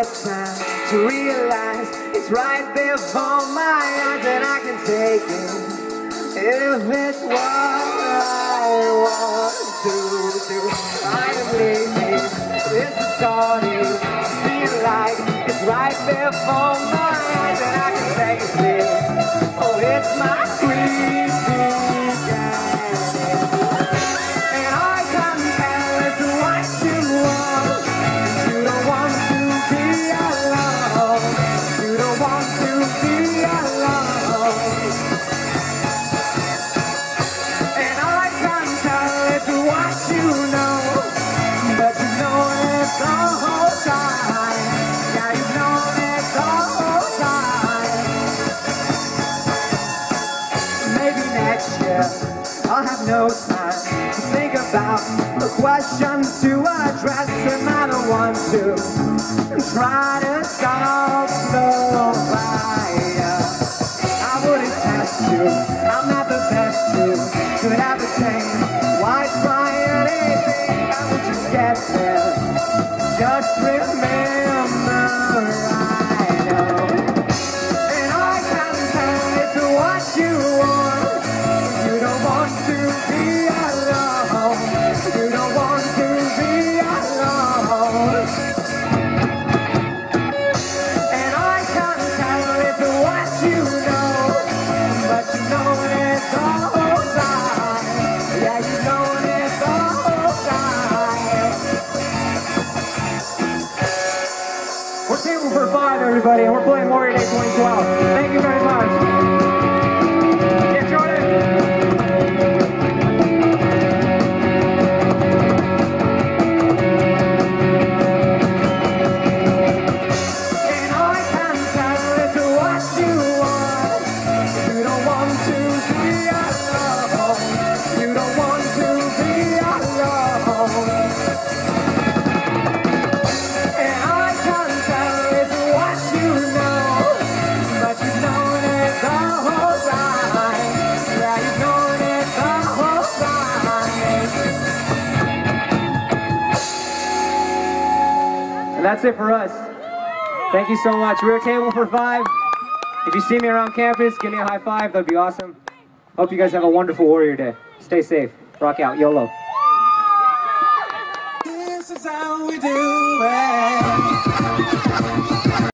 get time to realize it's right there before my eyes, and I can take it if it's what I want to do. Finally, this is starting to feel like it's right there before my eyes, and I can taste it. Oh, it's my sweet and I can tell it's what you want. You don't want to be alone. You don't want to be alone. And I can tell it's what you know, but you know it the whole time. Yeah, you know it the whole time. Maybe next year I'll have no time to think about the questions to address, and I don't want to try to solve the fire. I wouldn't test you, I'm not the best you could ever take. Why try anything? I would just get there. Just remember I know, and I can tell it's what you want. You don't want to be alone. You don't want to be alone. And I can tell it's what you know, but you know it the whole time. Yeah, you know it the whole time. We're Table for Five, everybody, and we're playing Warrior Day 2012. Thank you very much. Yeah, Jordan. And I can tell it's what you want. You don't want to be alone. You don't want to be alone. And I can tell it's what you know, but you know it the whole time. Yeah, you know it the whole time. And that's it for us. Thank you so much. We're Table for Five. If you see me around campus, give me a high five. That'd be awesome. Hope you guys have a wonderful Warrior Day. Stay safe. Rock out. YOLO. This is how we do